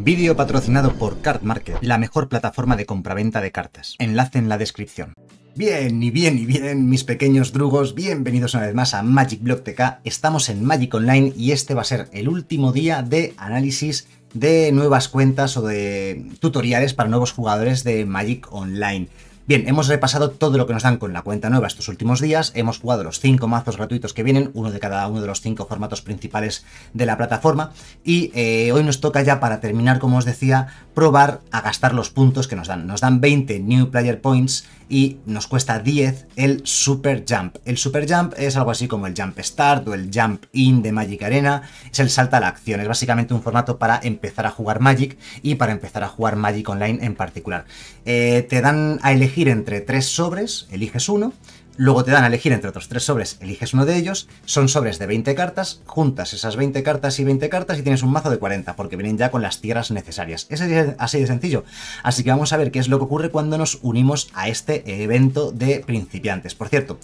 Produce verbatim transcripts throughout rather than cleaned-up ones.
Vídeo patrocinado por Card Market, la mejor plataforma de compraventa de cartas. Enlace en la descripción. Bien, y bien, y bien, mis pequeños drugos, bienvenidos una vez más a Magic Block T K. Estamos en Magic Online y este va a ser el último día de análisis de nuevas cuentas o de tutoriales para nuevos jugadores de Magic Online. Bien, hemos repasado todo lo que nos dan con la cuenta nueva estos últimos días, hemos jugado los cinco mazos gratuitos que vienen, uno de cada uno de los cinco formatos principales de la plataforma, y eh, hoy nos toca ya, para terminar, como os decía, probar a gastar los puntos que nos dan. Nos dan veinte New Player Points y nos cuesta diez el Super Jump. El Super Jump es algo así como el Jump Start o el Jump In de Magic Arena, es el salto a la acción, es básicamente un formato para empezar a jugar Magic y para empezar a jugar Magic Online en particular. Eh, te dan a elegir entre tres sobres, eliges uno, luego te dan a elegir entre otros tres sobres, eliges uno de ellos, son sobres de veinte cartas, juntas esas veinte cartas y veinte cartas y tienes un mazo de cuarenta, porque vienen ya con las tierras necesarias. Es así de sencillo. Así que vamos a ver qué es lo que ocurre cuando nos unimos a este evento de principiantes. Por cierto,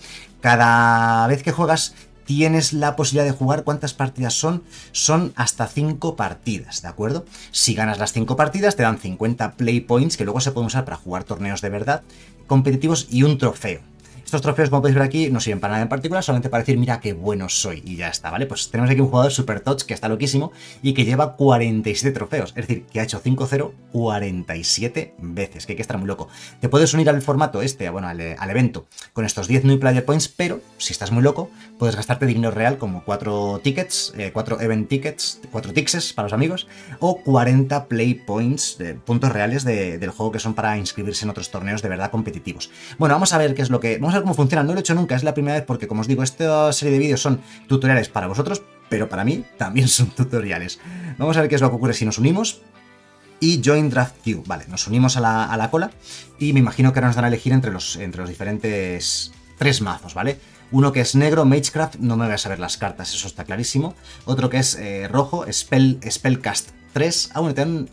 cada vez que juegas tienes la posibilidad de jugar. ¿Cuántas partidas son? Son hasta cinco partidas, ¿de acuerdo? Si ganas las cinco partidas te dan cincuenta play points que luego se pueden usar para jugar torneos de verdad competitivos y un trofeo. Estos trofeos, como podéis ver aquí, no sirven para nada en particular, solamente para decir, mira qué bueno soy, y ya está, ¿vale? Pues tenemos aquí un jugador super touch que está loquísimo y que lleva cuarenta y siete trofeos, es decir, que ha hecho cinco cero cuarenta y siete veces, que hay que estar muy loco. Te puedes unir al formato este, bueno, al, al evento, con estos diez New Player Points, pero si estás muy loco, puedes gastarte dinero real como cuatro tickets, eh, cuatro event tickets, cuatro tixes para los amigos, o cuarenta play points, de puntos reales de, del juego, que son para inscribirse en otros torneos de verdad competitivos. Bueno, vamos a ver qué es lo que... Vamos a cómo funciona. No lo he hecho nunca, es la primera vez porque, como os digo, esta serie de vídeos son tutoriales para vosotros, pero para mí también son tutoriales. Vamos a ver qué es lo que ocurre si nos unimos. Y Join Draft Queue. Vale, nos unimos a la, a la cola y me imagino que ahora nos dan a elegir entre los, entre los diferentes tres mazos, ¿vale? Uno que es negro, Magecraft, no me voy a saber las cartas, eso está clarísimo. Otro que es eh, rojo, Spell, Spellcast tres. Ah, bueno, te dan,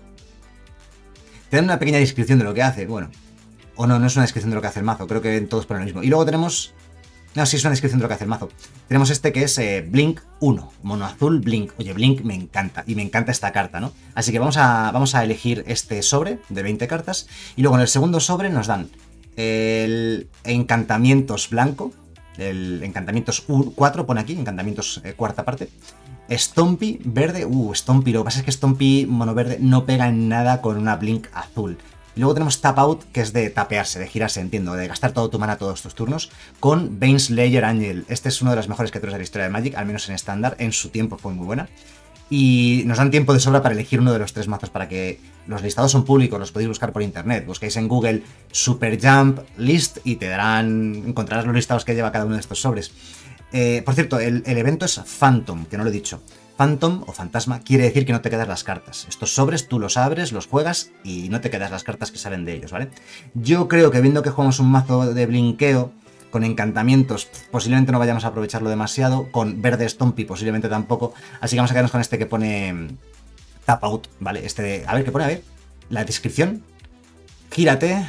te dan una pequeña descripción de lo que hace, bueno. O no, no es una descripción de lo que hace el mazo, creo que todos ponen lo mismo. Y luego tenemos... No, sí es una descripción de lo que hace el mazo. Tenemos este que es eh, Blink uno, mono azul Blink. Oye, Blink me encanta, y me encanta esta carta, ¿no? Así que vamos a, vamos a elegir este sobre de veinte cartas, y luego en el segundo sobre nos dan el Encantamientos blanco, el Encantamientos cuatro, pone aquí, Encantamientos eh, cuarta parte. Stompy verde, uh, Stompy, lo que pasa es que Stompy mono verde no pega en nada con una Blink azul. Y luego tenemos Tap Out, que es de tapearse, de girarse, entiendo, de gastar todo tu mana todos tus turnos, con Baneslayer Angel. Este es una de las mejores criaturas de la historia de Magic, al menos en estándar, en su tiempo fue muy buena. Y nos dan tiempo de sobra para elegir uno de los tres mazos, para que los listados son públicos, los podéis buscar por internet. Busquéis en Google Super Jump List y te darán, encontrarás los listados que lleva cada uno de estos sobres. Eh, por cierto, el, el evento es Phantom, que no lo he dicho. Phantom o fantasma quiere decir que no te quedas las cartas. Estos sobres tú los abres, los juegas y no te quedas las cartas que salen de ellos, ¿vale? Yo creo que, viendo que jugamos un mazo de blinkeo con encantamientos, posiblemente no vayamos a aprovecharlo demasiado. Con verde Stompy posiblemente tampoco. Así que vamos a quedarnos con este que pone Tap Out, ¿vale? Este de... A ver, ¿qué pone? A ver. La descripción. Gírate.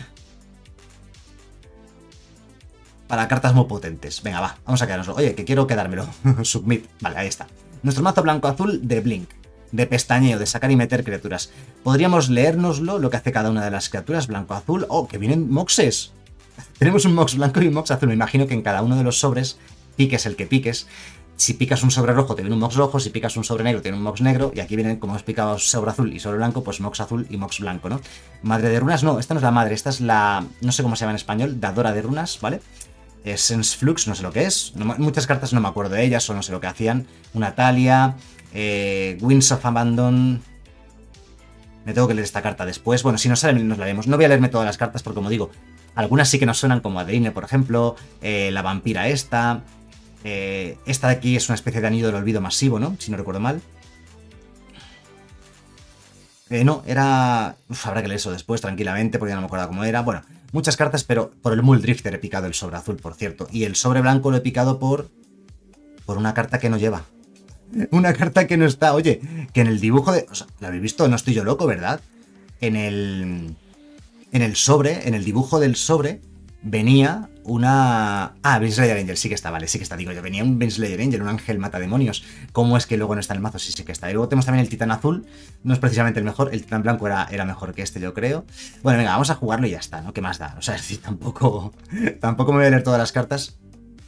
Para cartas muy potentes. Venga, va. Vamos a quedárnoslo. Oye, que quiero quedármelo. Submit. Vale, ahí está. Nuestro mazo blanco-azul de Blink, de pestañeo, de sacar y meter criaturas. Podríamos leérnoslo, lo que hace cada una de las criaturas, blanco-azul. ¡Oh, que vienen moxes! Tenemos un mox blanco y un mox azul. Me imagino que en cada uno de los sobres, piques el que piques. Si picas un sobre rojo, te viene un mox rojo. Si picas un sobre negro, te viene un mox negro. Y aquí vienen, como os explicado, sobre azul y sobre blanco, pues mox azul y mox blanco, ¿no? Madre de runas, no, esta no es la madre. Esta es la... no sé cómo se llama en español, dadora de runas, ¿vale? Essence Flux, no sé lo que es. No, muchas cartas no me acuerdo de ellas, o no sé lo que hacían. Una Talia, eh, Winds of Abandon. Me tengo que leer esta carta después. Bueno, si nos sale, nos la vemos. No voy a leerme todas las cartas porque, como digo, algunas sí que nos suenan, como Adeline, por ejemplo. Eh, la vampira esta. Eh, esta de aquí es una especie de anillo del olvido masivo, ¿no? Si no recuerdo mal. Eh, no, era... Uf, habrá que leer eso después, tranquilamente, porque ya no me acuerdo cómo era. Bueno, muchas cartas, pero por el Muldrifter he picado el sobre azul, por cierto. Y el sobre blanco lo he picado por... por una carta que no lleva. Una carta que no está... Oye, que en el dibujo de... O sea, ¿lo habéis visto? No estoy yo loco, ¿verdad? En el... En el sobre, en el dibujo del sobre, venía una... Ah, Baneslayer Angel, sí que está, vale, sí que está, digo yo, venía un Baneslayer Angel, un ángel matademonios. ¿Cómo es que luego no está en el mazo? Sí, sí que está. Y luego tenemos también el titán azul, no es precisamente el mejor, el titán blanco era, era mejor que este, yo creo. Bueno, venga, vamos a jugarlo y ya está, ¿no? ¿Qué más da? O sea, es decir, tampoco, tampoco me voy a leer todas las cartas.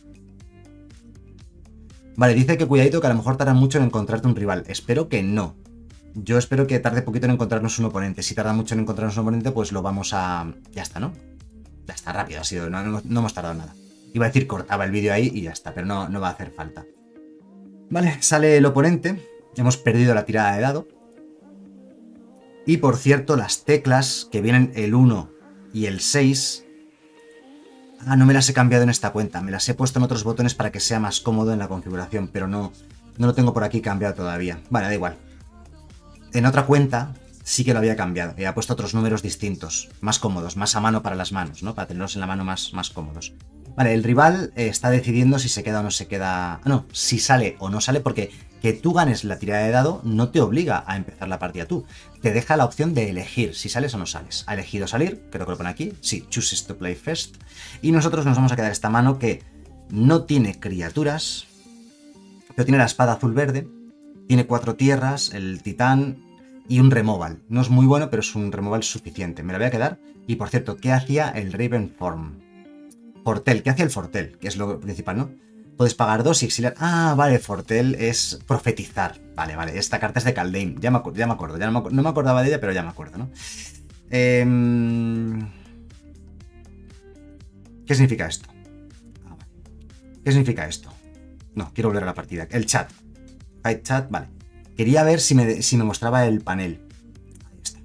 Vale, dice que cuidadito, que a lo mejor tarda mucho en encontrarte un rival. Espero que no. Yo espero que tarde poquito en encontrarnos un oponente. Si tarda mucho en encontrarnos un oponente, pues lo vamos a... Ya está, ¿no? Ya está, rápido, ha sido, no, no, no hemos tardado nada. Iba a decir cortaba el vídeo ahí y ya está, pero no, no va a hacer falta. Vale, sale el oponente. Hemos perdido la tirada de dado. Y por cierto, las teclas que vienen el uno y el seis... Ah, no me las he cambiado en esta cuenta. Me las he puesto en otros botones para que sea más cómodo en la configuración, pero no, no lo tengo por aquí cambiado todavía. Vale, da igual. En otra cuenta sí que lo había cambiado. Había puesto otros números distintos, más cómodos, más a mano para las manos, ¿no? Para tenerlos en la mano más, más cómodos. Vale, el rival eh, está decidiendo si se queda o no se queda... Ah, no, si sale o no sale, porque que tú ganes la tirada de dado no te obliga a empezar la partida tú. Te deja la opción de elegir si sales o no sales. Ha elegido salir, creo que lo pone aquí. Sí, chooses to play first. Y nosotros nos vamos a quedar esta mano que no tiene criaturas, pero tiene la espada azul-verde. Tiene cuatro tierras, el titán y un removal. No es muy bueno, pero es un removal suficiente. Me lo voy a quedar. Y por cierto, ¿qué hacía el Ravenform? Fortel, ¿qué hacía el Fortel? Que es lo principal, ¿no? Puedes pagar dos y exiliar... Ah, vale, Fortel es profetizar. Vale, vale, esta carta es de Kaldheim. Ya me, ya me acuerdo, ya no me, no me acordaba de ella, pero ya me acuerdo, ¿no? Eh... ¿Qué significa esto? Ah, vale. ¿Qué significa esto? No, quiero volver a la partida. El chat. Hide chat, vale. Quería ver si me, si me mostraba el panel. Ahí está.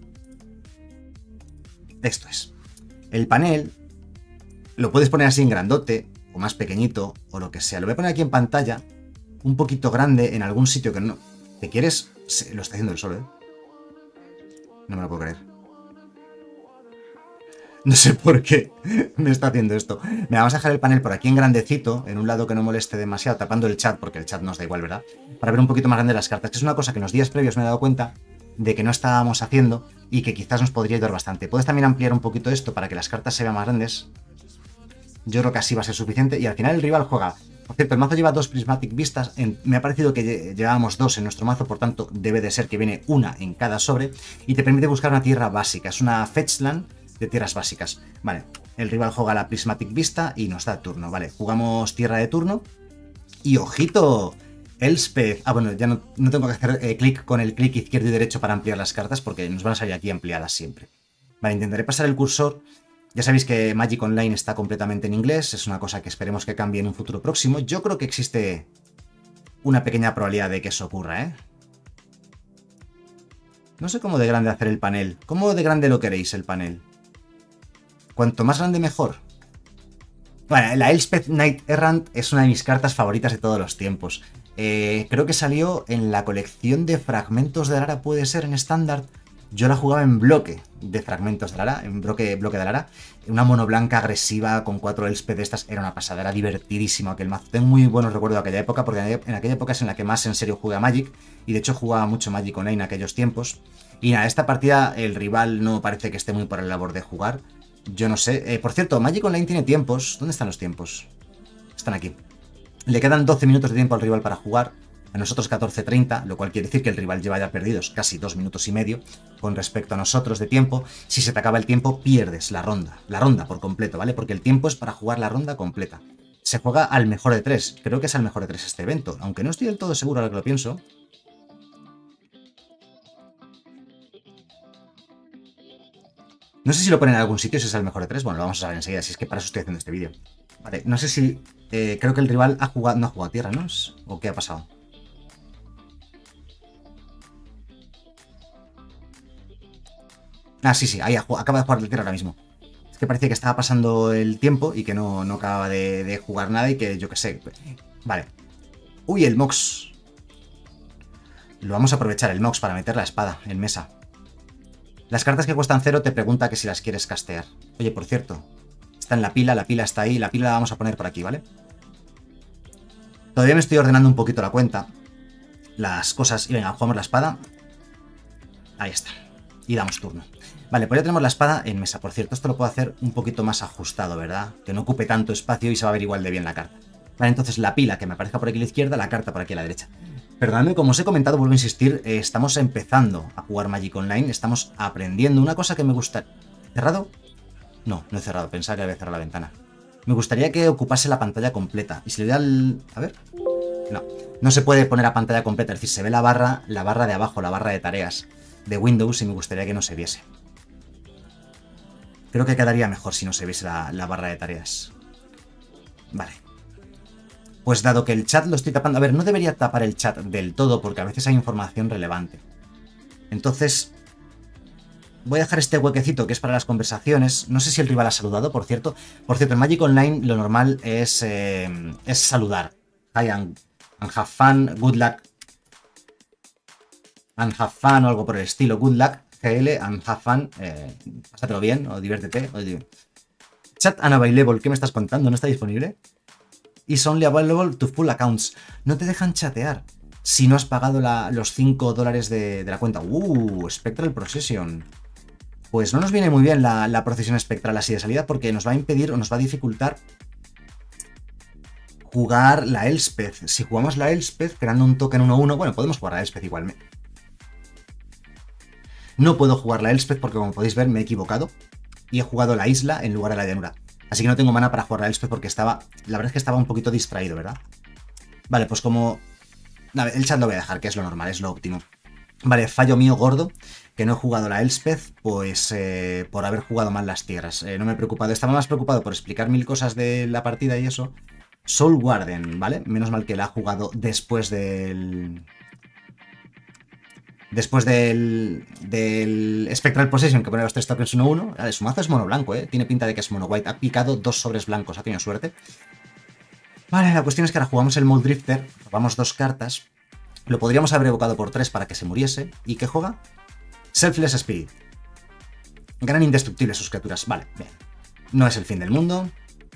Esto es. El panel lo puedes poner así en grandote, o más pequeñito, o lo que sea. Lo voy a poner aquí en pantalla, un poquito grande, en algún sitio que no... ¿Te quieres? Lo está haciendo él solo, ¿eh? No me lo puedo creer. No sé por qué me está haciendo esto. Me vamos a dejar el panel por aquí en grandecito, en un lado que no moleste demasiado, tapando el chat, porque el chat nos da igual, ¿verdad? Para ver un poquito más grande las cartas, que es una cosa que en los días previos me he dado cuenta de que no estábamos haciendo y que quizás nos podría ayudar bastante. Puedes también ampliar un poquito esto para que las cartas se vean más grandes. Yo creo que así va a ser suficiente. Y al final el rival juega... Por cierto, el mazo lleva dos Prismatic Vistas. En... Me ha parecido que llevábamos dos en nuestro mazo, por tanto debe de ser que viene una en cada sobre. Y te permite buscar una tierra básica. Es una Fetchland de tierras básicas. Vale, el rival juega la Prismatic Vista y nos da turno. Vale, jugamos tierra de turno. Y ojito, Elspeth. Ah, bueno, ya no, no tengo que hacer eh, clic con el clic izquierdo y derecho para ampliar las cartas porque nos van a salir aquí ampliadas siempre. Vale, intentaré pasar el cursor. Ya sabéis que Magic Online está completamente en inglés, es una cosa que esperemos que cambie en un futuro próximo. Yo creo que existe una pequeña probabilidad de que eso ocurra, ¿eh? No sé cómo de grande hacer el panel. ¿Cómo de grande lo queréis el panel? Cuanto más grande mejor. Bueno, la Elspeth Knight Errant es una de mis cartas favoritas de todos los tiempos. Eh, creo que salió en la colección de fragmentos de Alara, puede ser, en estándar. Yo la jugaba en bloque de fragmentos de Alara, en bloque, bloque de Alara. Una mono blanca agresiva con cuatro Elspeth de estas. Era una pasada, era divertidísimo aquel mazo. Tengo muy buenos recuerdos de aquella época, porque en aquella época es en la que más en serio jugué a Magic. Y de hecho jugaba mucho Magic Online en aquellos tiempos. Y nada, esta partida el rival no parece que esté muy por la labor de jugar. Yo no sé. Eh, por cierto, Magic Online tiene tiempos. ¿Dónde están los tiempos? Están aquí. Le quedan doce minutos de tiempo al rival para jugar. A nosotros catorce treinta, lo cual quiere decir que el rival lleva ya perdidos casi dos minutos y medio con respecto a nosotros de tiempo. Si se te acaba el tiempo, pierdes la ronda. La ronda por completo, ¿vale? Porque el tiempo es para jugar la ronda completa. Se juega al mejor de tres. Creo que es al mejor de tres este evento. Aunque no estoy del todo seguro ahora que lo pienso. No sé si lo ponen en algún sitio, si es el mejor de tres. Bueno, lo vamos a saber enseguida, si es que para eso estoy haciendo este vídeo. Vale, no sé si... Eh, creo que el rival ha jugado, no ha jugado a tierra, ¿no? ¿O qué ha pasado? Ah, sí, sí, ahí acaba de jugar la tierra ahora mismo. Es que parecía que estaba pasando el tiempo y que no, no acababa de, de jugar nada y que yo qué sé. Vale. Uy, el Mox. Lo vamos a aprovechar, el Mox, para meter la espada en mesa. Las cartas que cuestan cero te pregunta que si las quieres castear. Oye, por cierto, está en la pila, la pila está ahí, la pila la vamos a poner por aquí, ¿vale? Todavía me estoy ordenando un poquito la cuenta. Las cosas... Y venga, jugamos la espada. Ahí está. Y damos turno. Vale, pues ya tenemos la espada en mesa. Por cierto, esto lo puedo hacer un poquito más ajustado, ¿verdad? Que no ocupe tanto espacio y se va a ver igual de bien la carta. Vale, entonces la pila que me aparezca por aquí a la izquierda, la carta por aquí a la derecha. Perdóname, como os he comentado, vuelvo a insistir, eh, estamos empezando a jugar Magic Online, estamos aprendiendo. Una cosa que me gusta... ¿Cerrado? No, no he cerrado, pensaba que había cerrado la ventana. Me gustaría que ocupase la pantalla completa. Y si le da al... A ver... No, no se puede poner a pantalla completa, es decir, se ve la barra, la barra de abajo, la barra de tareas de Windows y me gustaría que no se viese. Creo que quedaría mejor si no se viese la, la barra de tareas. Vale. Pues dado que el chat lo estoy tapando... A ver, no debería tapar el chat del todo porque a veces hay información relevante. Entonces, voy a dejar este huequecito que es para las conversaciones. No sé si el rival ha saludado, por cierto. Por cierto, en Magic Online lo normal es, eh, es saludar. Hi and, and have fun, good luck. And have fun o algo por el estilo. Good luck, G L, and have fun. Eh, pásatelo bien o diviértete. O div... Chat unavailable, ¿qué me estás contando? ¿No está disponible? Is only available to full accounts. No te dejan chatear si no has pagado la, los cinco dólares de, de la cuenta. Uh, Spectral Procession. Pues no nos viene muy bien la, la procesión espectral así de salida porque nos va a impedir o nos va a dificultar jugar la Elspeth. Si jugamos la Elspeth creando un token uno uno, bueno, podemos jugar la Elspeth igualmente. No puedo jugar la Elspeth porque, como podéis ver, me he equivocado y he jugado la isla en lugar de la llanura. Así que no tengo mana para jugar la Elspeth porque estaba... La verdad es que estaba un poquito distraído, ¿verdad? Vale, pues como... A ver, el chat lo voy a dejar, que es lo normal, es lo óptimo. Vale, fallo mío gordo, que no he jugado la Elspeth, pues eh, por haber jugado mal las tierras. Eh, no me he preocupado, estaba más preocupado por explicar mil cosas de la partida y eso. Soul Warden, ¿vale? Menos mal que la ha jugado después del... Después del, del Spectral Possession, que pone los tres tokens uno uno. Vale, su mazo es mono blanco, ¿eh? Tiene pinta de que es mono white. Ha picado dos sobres blancos, ha tenido suerte. Vale, la cuestión es que ahora jugamos el Mold Drifter, robamos dos cartas. Lo podríamos haber evocado por tres para que se muriese. ¿Y qué juega? Selfless Spirit. Ganan indestructibles sus criaturas. Vale, bien. No es el fin del mundo.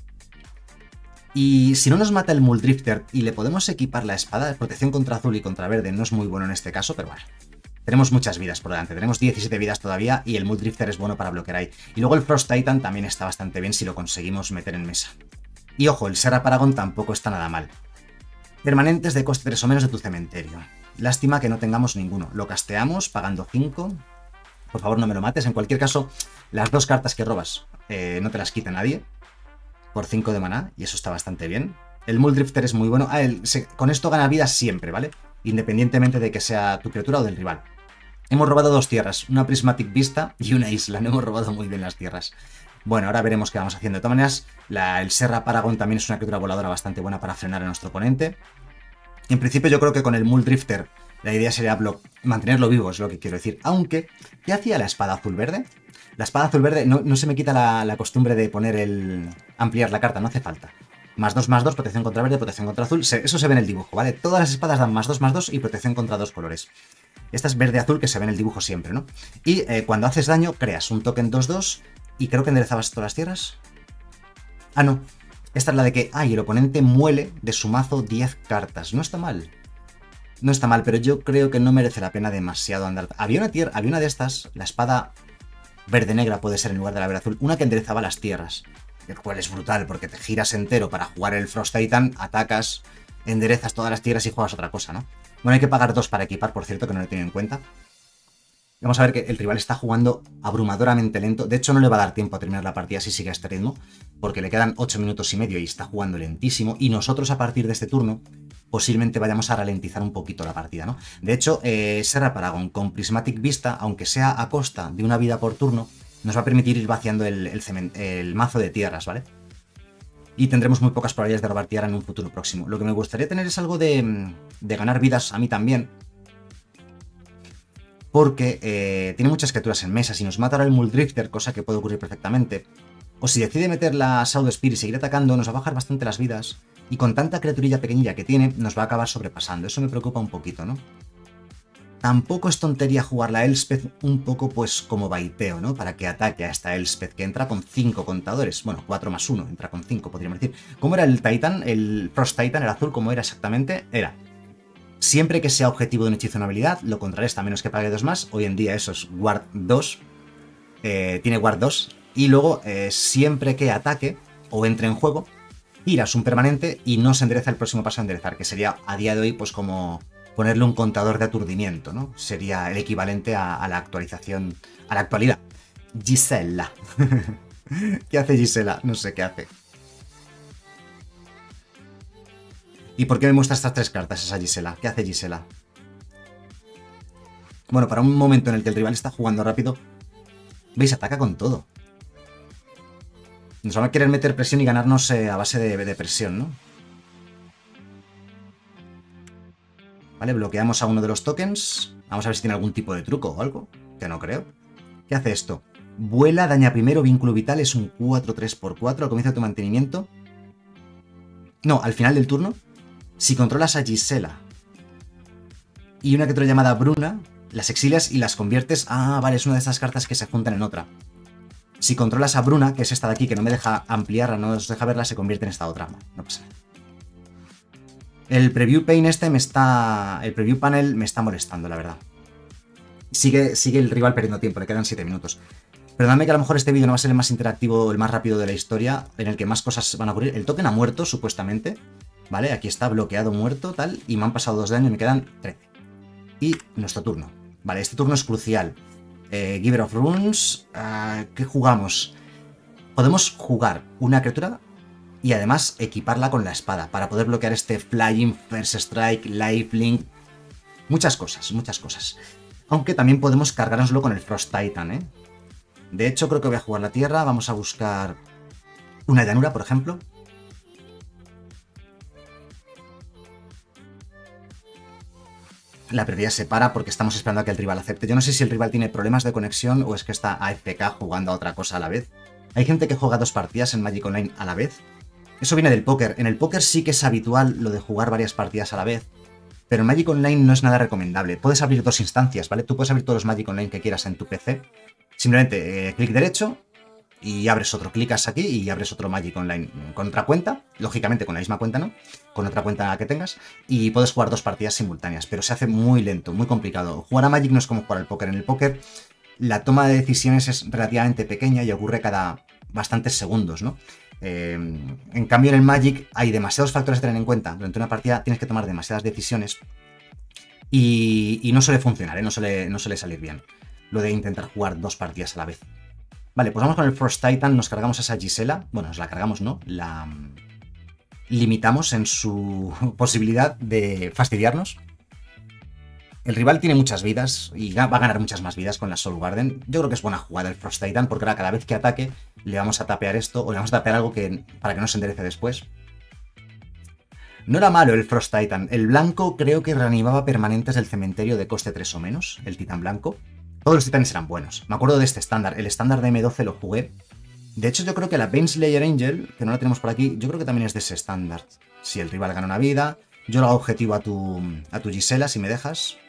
Y si no nos mata el Mold Drifter y le podemos equipar la espada de protección contra azul y contra verde, no es muy bueno en este caso, pero bueno. Tenemos muchas vidas por delante, tenemos diecisiete vidas todavía y el Mold Drifter es bueno para bloquear ahí. Y luego el Frost Titan también está bastante bien si lo conseguimos meter en mesa. Y ojo, el Serra Paragon tampoco está nada mal. Permanentes de coste tres o menos de tu cementerio. Lástima que no tengamos ninguno. Lo casteamos pagando cinco. Por favor, no me lo mates. En cualquier caso, las dos cartas que robas eh, no te las quita nadie. Por cinco de maná, y eso está bastante bien. El Mold Drifter es muy bueno. Ah, el, se, con esto gana vida siempre, ¿vale? Independientemente de que sea tu criatura o del rival. Hemos robado dos tierras, una Prismatic Vista y una isla. No hemos robado muy bien las tierras. Bueno, ahora veremos qué vamos haciendo. De todas maneras, la, el Serra Paragon también es una criatura voladora bastante buena para frenar a nuestro oponente. En principio yo creo que con el Mold Drifter la idea sería mantenerlo vivo, es lo que quiero decir. Aunque, ¿qué hacía la espada azul-verde? La espada azul-verde, no, no se me quita la, la costumbre de poner el... ampliar la carta, no hace falta. Más dos, más dos, protección contra verde, protección contra azul. Se, eso se ve en el dibujo, ¿vale? Todas las espadas dan más dos, más dos y protección contra dos colores. Esta es verde-azul que se ve en el dibujo siempre, ¿no? Y eh, cuando haces daño, creas un token dos dos y creo que enderezabas todas las tierras. Ah, no. Esta es la de que, ay, el oponente muele de su mazo diez cartas. No está mal. No está mal, pero yo creo que no merece la pena demasiado andar. Había una, tierra, había una de estas, la espada verde-negra puede ser en lugar de la verde-azul, una que enderezaba las tierras. El cual es brutal, porque te giras entero para jugar el Frost Titan, atacas, enderezas todas las tierras y juegas otra cosa, ¿no? Bueno, hay que pagar dos para equipar, por cierto, que no lo he tenido en cuenta. Vamos a ver que el rival está jugando abrumadoramente lento. De hecho, no le va a dar tiempo a terminar la partida si sigue a este ritmo, porque le quedan ocho minutos y medio y está jugando lentísimo. Y nosotros, a partir de este turno, posiblemente vayamos a ralentizar un poquito la partida, ¿no? De hecho, eh, Serra Paragon con Prismatic Vista, aunque sea a costa de una vida por turno, nos va a permitir ir vaciando el, el, cement, el mazo de tierras, ¿vale? Y tendremos muy pocas probabilidades de robar tierra en un futuro próximo. Lo que me gustaría tener es algo de, de ganar vidas a mí también, porque eh, tiene muchas criaturas en mesa. Si nos mata ahora el Mold Drifter, cosa que puede ocurrir perfectamente, o si decide meter la South Spear y seguir atacando, nos va a bajar bastante las vidas, y con tanta criaturilla pequeñilla que tiene, nos va a acabar sobrepasando. Eso me preocupa un poquito, ¿no? Tampoco es tontería jugar la Elspeth un poco pues como baiteo, ¿no? Para que ataque a esta Elspeth, que entra con cinco contadores. Bueno, cuatro más uno, entra con cinco, podríamos decir. ¿Cómo era el Titan? El Frost Titan, el azul, ¿cómo era exactamente? Era: siempre que sea objetivo de un hechizo o una habilidad, lo contrarresta a menos que pague dos más. Hoy en día eso es Guard dos. eh, tiene Ward dos, y luego eh, siempre que ataque o entre en juego, tiras un permanente y no se endereza el próximo paso a enderezar, que sería a día de hoy pues como ponerle un contador de aturdimiento, ¿no? Sería el equivalente a, a la actualización, a la actualidad. Gisela. ¿Qué hace Gisela? No sé qué hace. ¿Y por qué me muestra estas tres cartas esa Gisela? ¿Qué hace Gisela? Bueno, para un momento en el que el rival está jugando rápido, ¿veis? Ataca con todo. Nos van a querer meter presión y ganarnos eh, a base de, de presión, ¿no? Vale, bloqueamos a uno de los tokens. Vamos a ver si tiene algún tipo de truco o algo, que no creo. ¿Qué hace esto? Vuela, daña primero, vínculo vital, es un cuatro tres por cuatro al comienzo de tu mantenimiento. No, al final del turno. Si controlas a Gisela y una criatura llamada Bruna, las exilias y las conviertes... Ah, vale, es una de esas cartas que se juntan en otra. Si controlas a Bruna, que es esta de aquí, que no me deja ampliarla, no os deja verla, se convierte en esta otra. No pasa nada. El preview pane este me está... El preview panel me está molestando, la verdad. Sigue, sigue el rival perdiendo tiempo, le quedan siete minutos. Perdóname que a lo mejor este vídeo no va a ser el más interactivo, el más rápido de la historia, en el que más cosas van a ocurrir. El token ha muerto, supuestamente. Vale, aquí está bloqueado, muerto, tal. Y me han pasado dos de daño y me quedan trece. Y nuestro turno. Vale, este turno es crucial. Eh, Giver of Runes. Uh, ¿Qué jugamos? Podemos jugar una criatura y además equiparla con la espada para poder bloquear este Flying, First Strike, Lifelink. Muchas cosas, muchas cosas. Aunque también podemos cargárnoslo con el Frost Titan, ¿eh? De hecho, creo que voy a jugar la tierra. Vamos a buscar una llanura, por ejemplo. La prioridad se para porque estamos esperando a que el rival acepte. Yo no sé si el rival tiene problemas de conexión o es que está A F K jugando a otra cosa a la vez. Hay gente que juega dos partidas en Magic Online a la vez. Eso viene del póker. En el póker sí que es habitual lo de jugar varias partidas a la vez. Pero en Magic Online no es nada recomendable. Puedes abrir dos instancias, ¿vale? Tú puedes abrir todos los Magic Online que quieras en tu P C. Simplemente eh, clic derecho y abres otro. Clicas aquí y abres otro Magic Online con otra cuenta. Lógicamente con la misma cuenta, ¿no? Con otra cuenta que tengas. Y puedes jugar dos partidas simultáneas. Pero se hace muy lento, muy complicado. Jugar a Magic no es como jugar al póker. En el póker la toma de decisiones es relativamente pequeña y ocurre cada bastantes segundos, ¿no? Eh, en cambio en el Magic hay demasiados factores a tener en cuenta. Durante una partida tienes que tomar demasiadas decisiones y, y no suele funcionar, ¿eh? no, suele, no suele salir bien lo de intentar jugar dos partidas a la vez. Vale, pues vamos con el Frost Titan, nos cargamos a esa Gisela. Bueno, nos la cargamos, ¿no? La limitamos en su posibilidad de fastidiarnos. El rival tiene muchas vidas y va a ganar muchas más vidas con la Soul Garden. Yo creo que es buena jugada el Frost Titan porque ahora cada vez que ataque le vamos a tapear esto o le vamos a tapear algo que, para que no se enderece después. No era malo el Frost Titan. El blanco creo que reanimaba permanentes del cementerio de coste tres o menos, el titán blanco. Todos los titanes eran buenos. Me acuerdo de este estándar. El estándar de M doce lo jugué. De hecho, yo creo que la Baneslayer Angel, que no la tenemos por aquí, yo creo que también es de ese estándar. Si el rival gana una vida, yo lo hago objetivo a tu, a tu Gisela, si me dejas.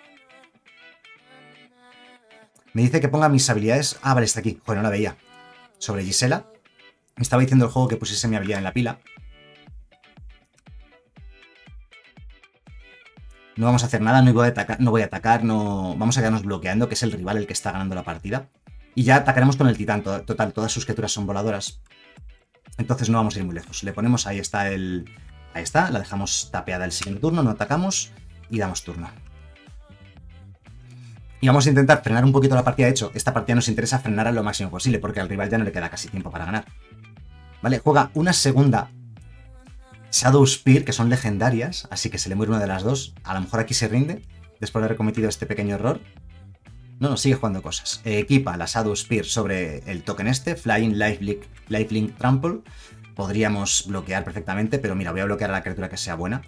Me dice que ponga mis habilidades... Ah, vale, está aquí. Joder, no la veía. Sobre Gisela. Me estaba diciendo el juego que pusiese mi habilidad en la pila. No vamos a hacer nada, no voy a atacar, no voy a atacar, no... Vamos a quedarnos bloqueando, que es el rival el que está ganando la partida. Y ya atacaremos con el titán, total, todas sus criaturas son voladoras. Entonces no vamos a ir muy lejos. Le ponemos, ahí está el... Ahí está, la dejamos tapeada el siguiente turno, no atacamos y damos turno. Y vamos a intentar frenar un poquito la partida. De hecho, esta partida nos interesa frenar lo máximo posible, porque al rival ya no le queda casi tiempo para ganar. Vale, juega una segunda Shadow Spear, que son legendarias, así que se le muere una de las dos. A lo mejor aquí se rinde, después de haber cometido este pequeño error. No, no, sigue jugando cosas. Eh, equipa la Shadow Spear sobre el token este, Flying, Lifelink, Lifelink Trample. Podríamos bloquear perfectamente, pero mira, voy a bloquear a la criatura que sea buena.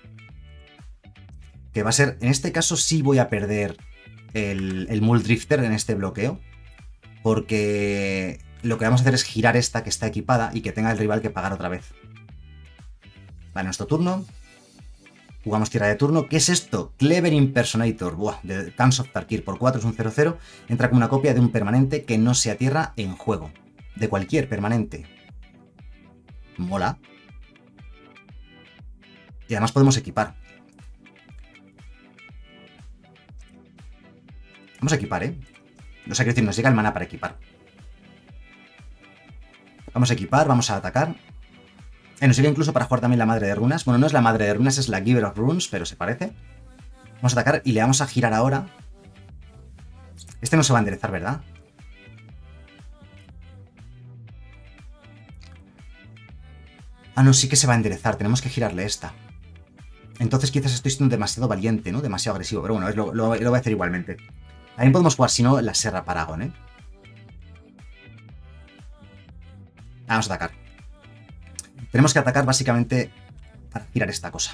Que va a ser, en este caso sí voy a perder el, el Muldrifter en este bloqueo, porque lo que vamos a hacer es girar esta que está equipada y que tenga el rival que pagar otra vez. Vale, nuestro turno. Jugamos tierra de turno. ¿Qué es esto? Clever Impersonator. Buah, de Khans of Tarkir por cuatro, es un cero cero. Entra como una copia de un permanente que no sea tierra en juego. De cualquier permanente. Mola. Y además podemos equipar. Vamos a equipar, ¿eh? O sea, quiero decir, nos llega el mana para equipar. Vamos a equipar, vamos a atacar. Eh, nos llega incluso para jugar también la Madre de Runas. Bueno, no es la Madre de Runas, es la Giver of Runes, pero se parece. Vamos a atacar y le vamos a girar ahora. Este no se va a enderezar, ¿verdad? Ah, no, sí que se va a enderezar. Tenemos que girarle esta. Entonces quizás estoy siendo demasiado valiente, ¿no? Demasiado agresivo. Pero bueno, lo, lo, lo voy a hacer igualmente. También podemos jugar, si no, la Serra Paragon, ¿eh? Vamos a atacar. Tenemos que atacar básicamente para girar esta cosa.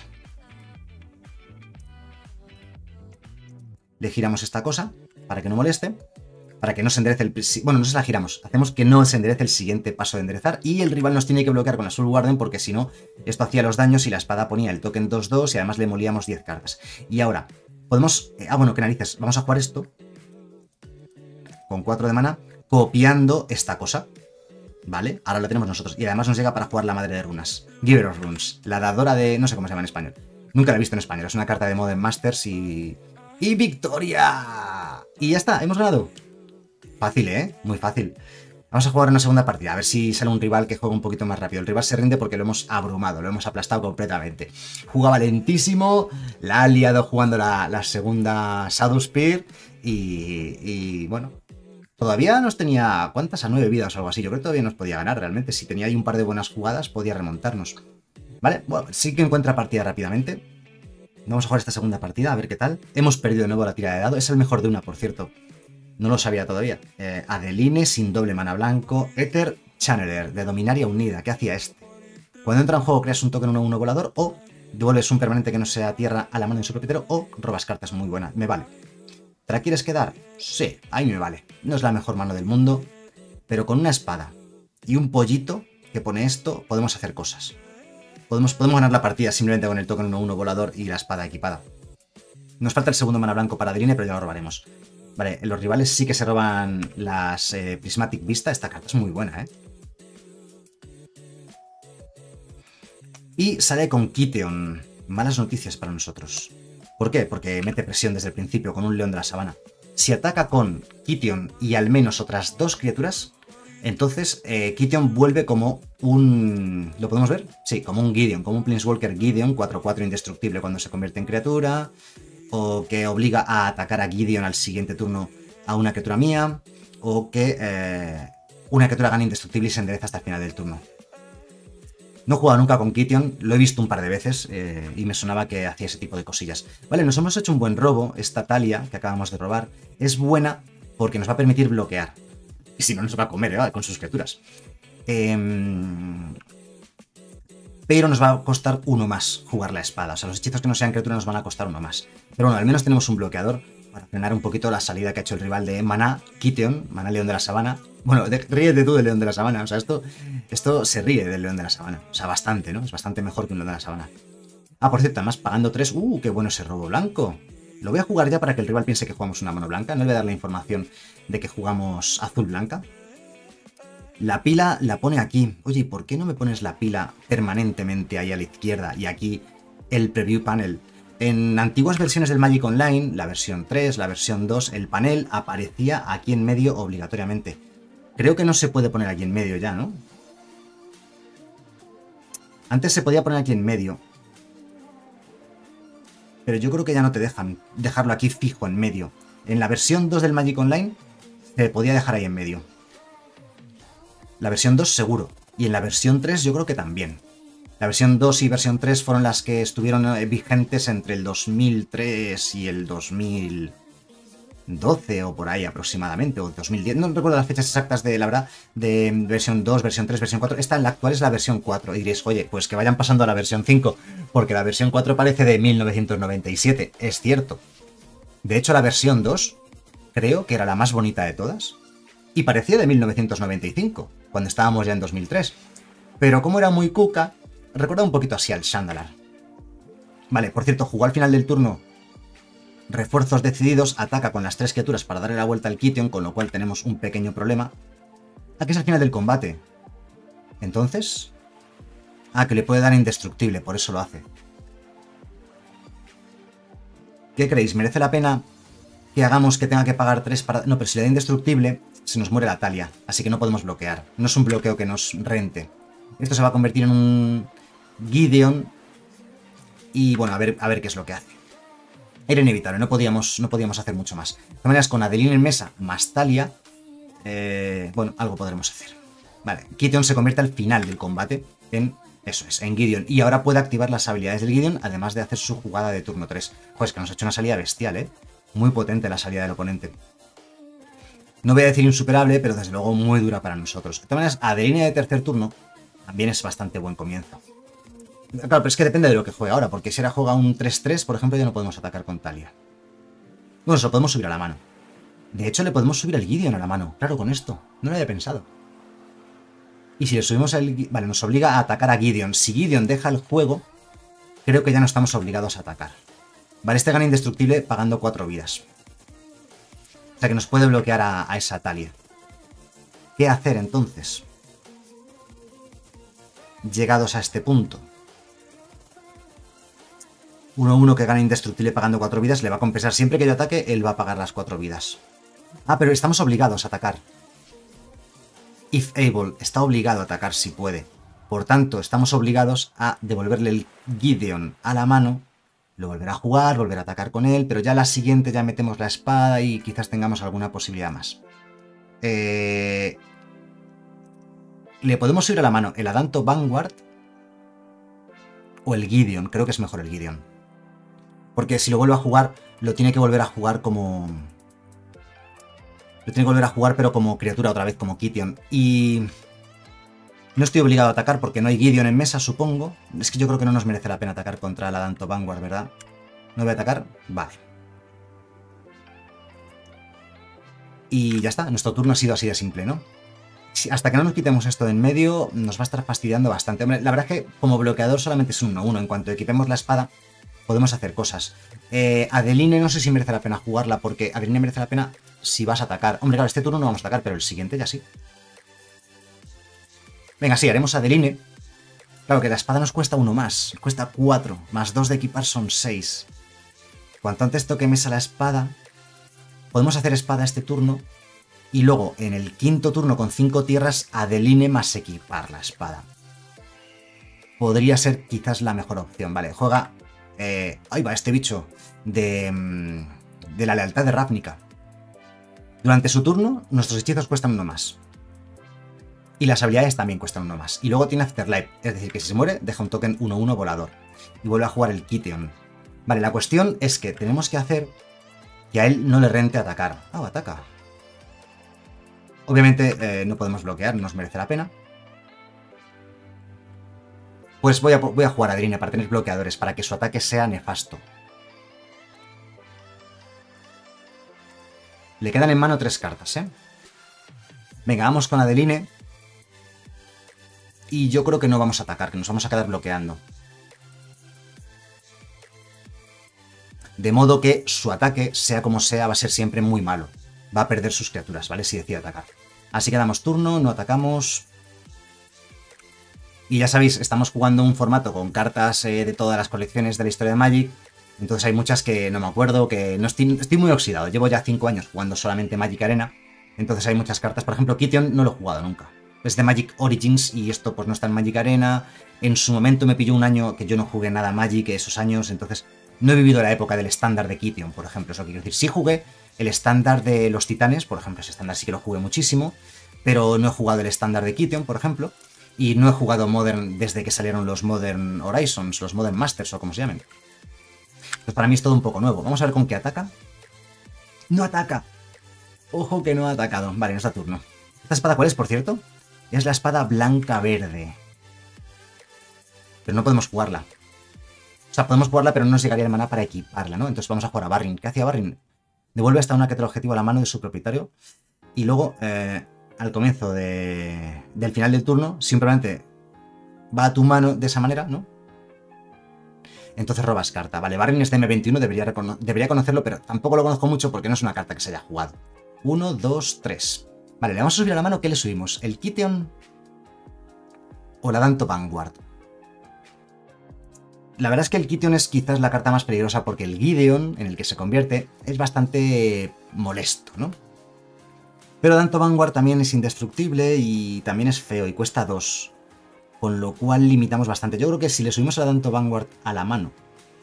Le giramos esta cosa para que no moleste. Para que no se enderece el... Bueno, no se la giramos. Hacemos que no se enderece el siguiente paso de enderezar. Y el rival nos tiene que bloquear con la Soul Guardian porque si no, esto hacía los daños y la espada ponía el token dos dos y además le molíamos diez cartas. Y ahora, podemos... Ah, bueno, qué narices. Vamos a jugar esto. Con cuatro de mana. Copiando esta cosa. ¿Vale? Ahora lo tenemos nosotros. Y además nos llega para jugar la Madre de Runas. Giver of Runes. La dadora de... No sé cómo se llama en español. Nunca la he visto en español. Es una carta de Modern Masters y... ¡Y victoria! Y ya está. Hemos ganado. Fácil, ¿eh? Muy fácil. Vamos a jugar una segunda partida. A ver si sale un rival que juegue un poquito más rápido. El rival se rinde porque lo hemos abrumado. Lo hemos aplastado completamente. Jugaba lentísimo. La ha liado jugando la, la segunda Shadow Spear. Y... Y bueno... Todavía nos tenía... ¿Cuántas? A nueve vidas o algo así. Yo creo que todavía nos podía ganar realmente. Si tenía ahí un par de buenas jugadas, podía remontarnos. ¿Vale? Bueno, sí que encuentra partida rápidamente. Vamos a jugar esta segunda partida, a ver qué tal. Hemos perdido de nuevo la tirada de dado. Es el mejor de una, por cierto. No lo sabía todavía. Eh, Adeline, sin doble mana blanco. Ether Channeler, de Dominaria Unida. ¿Qué hacía este? Cuando entra en juego, creas un token uno uno volador o devuelves un permanente que no sea tierra a la mano de su propietario o robas cartas. Muy buena. Me vale. ¿Te la quieres quedar? Sí, ahí me vale. No es la mejor mano del mundo, pero con una espada y un pollito que pone esto, podemos hacer cosas. Podemos, podemos ganar la partida simplemente con el token uno uno volador y la espada equipada. Nos falta el segundo mana blanco para Adeline, pero ya lo robaremos. Vale, los rivales sí que se roban las eh, Prismatic Vista. Esta carta es muy buena, ¿eh? Y sale con Kitheon. Malas noticias para nosotros. ¿Por qué? Porque mete presión desde el principio con un León de la Sabana. Si ataca con Kitheon y al menos otras dos criaturas, entonces eh, Kitheon vuelve como un... ¿Lo podemos ver? Sí, como un Gideon, como un Planeswalker Gideon, cuatro cuatro indestructible cuando se convierte en criatura, o que obliga a atacar a Gideon al siguiente turno a una criatura mía, o que eh, una criatura gana indestructible y se endereza hasta el final del turno. No he jugado nunca con Kitheon, lo he visto un par de veces eh, y me sonaba que hacía ese tipo de cosillas. Vale, nos hemos hecho un buen robo. Esta Talia que acabamos de robar es buena porque nos va a permitir bloquear. Y si no, nos va a comer, ¿eh? Con sus criaturas. Eh, pero nos va a costar uno más jugar la espada. O sea, los hechizos que no sean criaturas nos van a costar uno más. Pero bueno, al menos tenemos un bloqueador para frenar un poquito la salida que ha hecho el rival de Maná Kitheon, Maná León de la Sabana. Bueno, de, ríete tú del León de la Sabana. O sea, esto, esto se ríe del León de la Sabana. O sea, bastante, ¿no? Es bastante mejor que un León de la Sabana. Ah, por cierto, además pagando tres. ¡Uh, qué bueno ese robo blanco! Lo voy a jugar ya para que el rival piense que jugamos una mano blanca. No le voy a dar la información de que jugamos azul blanca. La pila la pone aquí. Oye, ¿por qué no me pones la pila permanentemente ahí a la izquierda y aquí el preview panel? En antiguas versiones del Magic Online, la versión tres, la versión dos, el panel aparecía aquí en medio obligatoriamente. Creo que no se puede poner aquí en medio ya, ¿no? Antes se podía poner aquí en medio. Pero yo creo que ya no te dejan dejarlo aquí fijo en medio. En la versión dos del Magic Online se podía dejar ahí en medio. La versión dos seguro. Y en la versión tres yo creo que también. La versión dos y versión tres fueron las que estuvieron vigentes entre el dos mil tres y el dos mil doce o por ahí aproximadamente, o dos mil diez. No recuerdo las fechas exactas de, la verdad, de versión dos, versión tres, versión cuatro. Esta en la actual es la versión cuatro. Y diréis, oye, pues que vayan pasando a la versión cinco, porque la versión cuatro parece de mil novecientos noventa y siete. Es cierto. De hecho, la versión dos creo que era la más bonita de todas. Y parecía de mil novecientos noventa y cinco, cuando estábamos ya en dos mil tres. Pero como era muy cuca, recuerda un poquito así al Shandalar. Vale, por cierto, jugó al final del turno refuerzos decididos, ataca con las tres criaturas para darle la vuelta al Kitheon, con lo cual tenemos un pequeño problema. Aquí es al final del combate. Entonces... Ah, que le puede dar indestructible, por eso lo hace. ¿Qué creéis? ¿Merece la pena que hagamos que tenga que pagar tres para... No, pero si le da indestructible, se nos muere la Talia, así que no podemos bloquear. No es un bloqueo que nos rente. Esto se va a convertir en un Gideon y bueno, a ver, a ver qué es lo que hace. Era inevitable, no podíamos, no podíamos hacer mucho más. De todas maneras, con Adeline en mesa más Talia, eh, bueno, algo podremos hacer. Vale, Gideon se convierte al final del combate en... Eso es, en Gideon. Y ahora puede activar las habilidades del Gideon, además de hacer su jugada de turno tres. Joder, es que nos ha hecho una salida bestial, ¿eh? Muy potente la salida del oponente. No voy a decir insuperable, pero desde luego muy dura para nosotros. De todas maneras, Adeline de tercer turno también es bastante buen comienzo. Claro, pero es que depende de lo que juegue ahora, porque si ahora juega un tres tres, por ejemplo, ya no podemos atacar con Talia. Bueno, se lo podemos subir a la mano. De hecho, le podemos subir al Gideon a la mano. Claro, con esto. No lo había pensado. Y si le subimos al... Vale, nos obliga a atacar a Gideon. Si Gideon deja el juego, creo que ya no estamos obligados a atacar. Vale, este gana indestructible pagando cuatro vidas. O sea que nos puede bloquear a, a esa Talia. ¿Qué hacer entonces? Llegados a este punto. uno uno que gana indestructible pagando cuatro vidas le va a compensar. Siempre que yo ataque, él va a pagar las cuatro vidas. Ah, pero estamos obligados a atacar. If able, está obligado a atacar si puede. Por tanto, estamos obligados a devolverle el Gideon a la mano. Lo volverá a jugar, volver a atacar con él, pero ya la siguiente ya metemos la espada y quizás tengamos alguna posibilidad más. Eh... Le podemos subir a la mano el Adanto Vanguard o el Gideon. Creo que es mejor el Gideon. Porque si lo vuelve a jugar, lo tiene que volver a jugar como... Lo tiene que volver a jugar, pero como criatura otra vez, como Gideon. Y... no estoy obligado a atacar porque no hay Gideon en mesa, supongo. Es que yo creo que no nos merece la pena atacar contra el Adanto Vanguard, ¿verdad? ¿No voy a atacar? Vale. Y ya está, nuestro turno ha sido así de simple, ¿no? Hasta que no nos quitemos esto de en medio, nos va a estar fastidiando bastante. Hombre, la verdad es que como bloqueador solamente es un uno uno. En cuanto equipemos la espada, podemos hacer cosas. Eh, Adeline no sé si merece la pena jugarla, porque Adeline merece la pena si vas a atacar. Hombre, claro, este turno no vamos a atacar, pero el siguiente ya sí. Venga, sí, haremos Adeline. Claro que la espada nos cuesta uno más. Cuesta cuatro. Más dos de equipar son seis. Cuanto antes toque mesa la espada, podemos hacer espada este turno. Y luego, en el quinto turno con cinco tierras, Adeline más equipar la espada. Podría ser quizás la mejor opción. Vale, juega... Eh, ahí va, este bicho de, de la lealtad de Ravnica. Durante su turno, nuestros hechizos cuestan uno más. Y las habilidades también cuestan uno más. Y luego tiene Afterlife, es decir, que si se muere, deja un token uno uno volador. Y vuelve a jugar el Gideon. Vale, la cuestión es que tenemos que hacer que a él no le rente atacar. Ah, ataca. Obviamente eh, no podemos bloquear, no nos merece la pena. Pues voy a, voy a jugar a Adeline para tener bloqueadores, para que su ataque sea nefasto. Le quedan en mano tres cartas, ¿eh? Venga, vamos con Adeline. Y yo creo que no vamos a atacar, que nos vamos a quedar bloqueando. De modo que su ataque, sea como sea, va a ser siempre muy malo. Va a perder sus criaturas, ¿vale? Si decide atacar. Así que damos turno, no atacamos... Y ya sabéis, estamos jugando un formato con cartas eh, de todas las colecciones de la historia de Magic. Entonces hay muchas que no me acuerdo, que no estoy, estoy muy oxidado. Llevo ya cinco años jugando solamente Magic Arena. Entonces hay muchas cartas. Por ejemplo, Gideon no lo he jugado nunca. Es de Magic Origins y esto pues no está en Magic Arena. En su momento me pilló un año que yo no jugué nada Magic esos años. Entonces no he vivido la época del estándar de Gideon, por ejemplo. Eso quiero decir, sí jugué el estándar de los Titanes, por ejemplo. Ese estándar sí que lo jugué muchísimo. Pero no he jugado el estándar de Gideon, por ejemplo. Y no he jugado Modern desde que salieron los Modern Horizons, los Modern Masters o como se llamen. Pues para mí es todo un poco nuevo. Vamos a ver con qué ataca. ¡No ataca! Ojo que no ha atacado. Vale, nos da turno. ¿Esta espada cuál es, por cierto? Es la espada blanca-verde. Pero no podemos jugarla. O sea, podemos jugarla, pero no nos llegaría el maná para equiparla, ¿no? Entonces vamos a jugar a Barrin. ¿Qué hacía Barrin? Devuelve hasta una criatura objetivo a la mano de su propietario. Y luego... Eh, al comienzo de, del final del turno, simplemente va a tu mano de esa manera, ¿no? Entonces robas carta. Vale, Barrin es de eme veintiuno, debería, debería conocerlo, pero tampoco lo conozco mucho porque no es una carta que se haya jugado. uno, dos, tres. Vale, le vamos a subir a la mano. ¿Qué le subimos? ¿El Gideon o el Adanto Vanguard? La verdad es que el Kition es quizás la carta más peligrosa porque el Gideon, en el que se convierte, es bastante molesto, ¿no? Pero Danto Vanguard también es indestructible y también es feo y cuesta dos. Con lo cual limitamos bastante. Yo creo que si le subimos a Danto Vanguard a la mano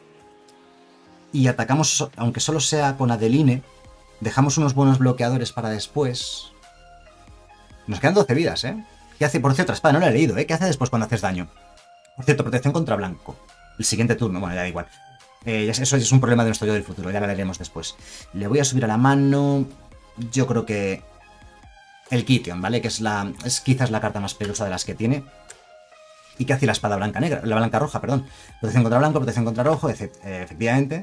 y atacamos, aunque solo sea con Adeline, dejamos unos buenos bloqueadores para después. Nos quedan doce vidas, ¿eh? ¿Qué hace? Por cierto, espada, no la he leído, ¿eh? ¿Qué hace después cuando haces daño? Por cierto, protección contra blanco. El siguiente turno, bueno, ya da igual. Eh, eso es un problema de nuestro yo del futuro, ya lo leeremos después. Le voy a subir a la mano. Yo creo que el Kition, ¿vale? Que es la es quizás la carta más peligrosa de las que tiene. ¿Y qué hace la espada blanca negra? La blanca roja, perdón. Protección contra blanco, protección contra rojo, efectivamente.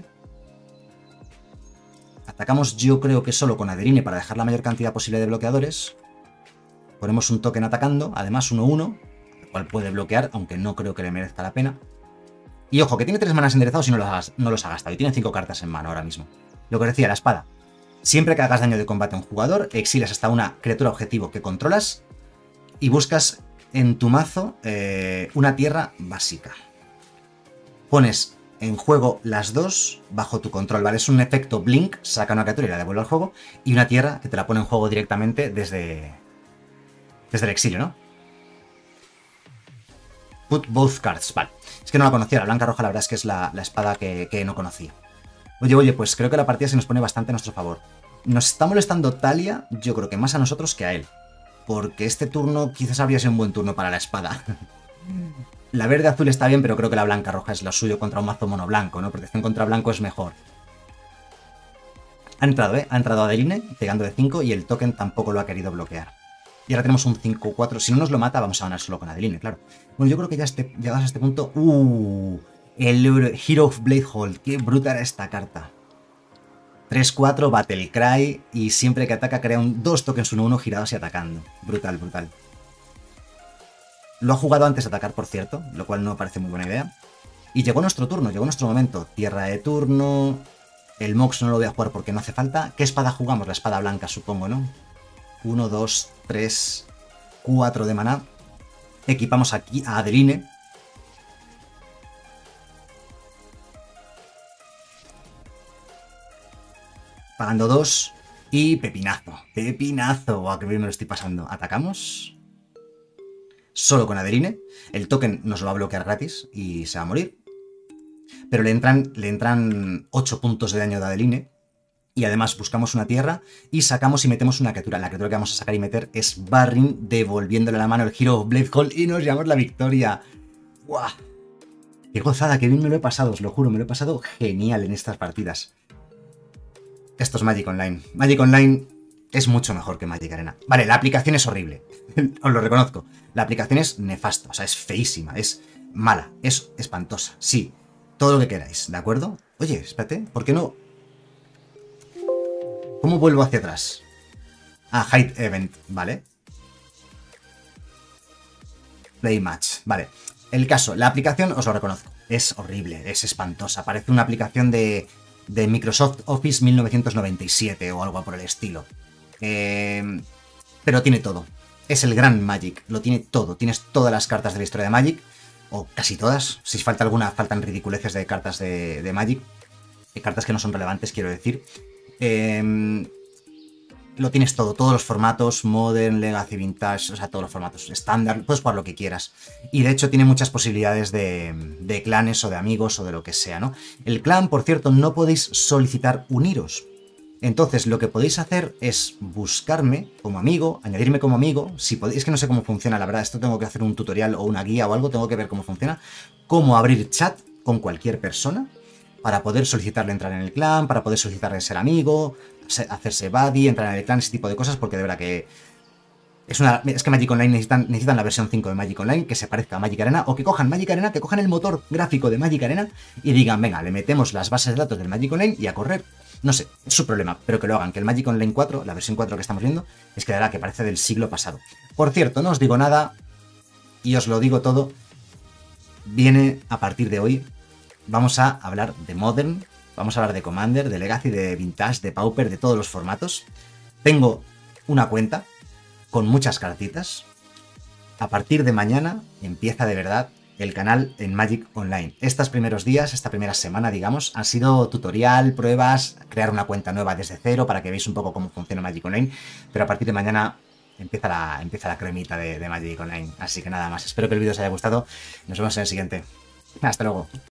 Atacamos yo creo que solo con Adeline para dejar la mayor cantidad posible de bloqueadores. Ponemos un token atacando, además uno uno, el cual puede bloquear, aunque no creo que le merezca la pena. Y ojo, que tiene tres manas enderezados y no los, ha, no los ha gastado. Y tiene cinco cartas en mano ahora mismo. Lo que decía, la espada. Siempre que hagas daño de combate a un jugador, exilas hasta una criatura objetivo que controlas y buscas en tu mazo eh, una tierra básica. Pones en juego las dos bajo tu control, ¿vale? Es un efecto Blink, saca una criatura y la devuelve al juego, y una tierra que te la pone en juego directamente desde, desde el exilio, ¿no? Put both cards, vale. Es que no la conocía, la blanca roja la verdad es que es la, la espada que, que no conocía. Oye, oye, pues creo que la partida se nos pone bastante a nuestro favor. Nos está molestando Talia, yo creo que más a nosotros que a él. Porque este turno quizás habría sido un buen turno para la espada. La verde azul está bien, pero creo que la blanca roja es lo suyo contra un mazo mono blanco, ¿no? Protección contra blanco es mejor. Ha entrado, ¿eh? Ha entrado Adeline, pegando de cinco, y el token tampoco lo ha querido bloquear. Y ahora tenemos un cinco cuatro. Si no nos lo mata, vamos a ganar solo con Adeline, claro. Bueno, yo creo que ya este, llegados a este punto... ¡Uh! El Hero of Bladehold. ¡Qué bruta era esta carta! tres cuatro, Battlecry, y siempre que ataca crea un dos tokens uno uno girados y atacando. Brutal, brutal. Lo ha jugado antes de atacar, por cierto, lo cual no me parece muy buena idea. Y llegó nuestro turno, llegó nuestro momento. Tierra de turno... El Mox no lo voy a jugar porque no hace falta. ¿Qué espada jugamos? La espada blanca, supongo, ¿no? uno, dos, tres, cuatro de maná. Equipamos aquí a Adeline. Pagando dos. Y pepinazo. Pepinazo. Guau, qué bien me lo estoy pasando. Atacamos. Solo con Adeline. El token nos lo va a bloquear gratis y se va a morir. Pero le entran, le entran ocho puntos de daño de Adeline. Y además buscamos una tierra y sacamos y metemos una criatura. La criatura que vamos a sacar y meter es Barrin, devolviéndole la mano el Hero of Bladehold y nos llevamos la victoria. ¡Guau! ¡Qué gozada! ¡Qué bien me lo he pasado! Os lo juro, me lo he pasado genial en estas partidas. Esto es Magic Online. Magic Online es mucho mejor que Magic Arena. Vale, la aplicación es horrible. Os lo reconozco. La aplicación es nefasta, o sea, es feísima, es mala, es espantosa. Sí, todo lo que queráis, ¿de acuerdo? Oye, espérate, ¿por qué no...? ¿Cómo vuelvo hacia atrás? Ah, Hide Event, vale. Play Match, vale. El caso, la aplicación, os lo reconozco, es horrible, es espantosa. Parece una aplicación de, de Microsoft Office mil novecientos noventa y siete o algo por el estilo. Eh, pero tiene todo. Es el gran Magic, lo tiene todo. Tienes todas las cartas de la historia de Magic, o casi todas. Si falta alguna, faltan ridiculeces de cartas de, de Magic. De cartas que no son relevantes, quiero decir. Eh, lo tienes todo, todos los formatos, Modern, Legacy, Vintage, o sea, todos los formatos, estándar, puedes jugar lo que quieras. Y de hecho tiene muchas posibilidades de, de clanes o de amigos o de lo que sea, ¿no? El clan, por cierto, no podéis solicitar uniros. Entonces, lo que podéis hacer es buscarme como amigo, añadirme como amigo, si podéis, es que no sé cómo funciona, la verdad, esto tengo que hacer un tutorial o una guía o algo, tengo que ver cómo funciona, cómo abrir chat con cualquier persona, para poder solicitarle entrar en el clan, para poder solicitarle ser amigo, hacerse buddy, entrar en el clan, ese tipo de cosas, porque de verdad que es una es que Magic Online necesitan, necesitan la versión cinco de Magic Online que se parezca a Magic Arena, o que cojan Magic Arena, que cojan el motor gráfico de Magic Arena y digan, venga, le metemos las bases de datos del Magic Online y a correr. No sé, es su problema, pero que lo hagan, que el Magic Online cuatro, la versión cuatro que estamos viendo, es que de verdad que parece del siglo pasado. Por cierto, no os digo nada y os lo digo todo, viene a partir de hoy. Vamos a hablar de Modern, vamos a hablar de Commander, de Legacy, de Vintage, de Pauper, de todos los formatos. Tengo una cuenta con muchas cartitas. A partir de mañana empieza de verdad el canal en Magic Online. Estos primeros días, esta primera semana, digamos, han sido tutorial, pruebas, crear una cuenta nueva desde cero para que veáis un poco cómo funciona Magic Online, pero a partir de mañana empieza la, empieza la cremita de, de Magic Online. Así que nada más, espero que el vídeo os haya gustado. Nos vemos en el siguiente. Hasta luego.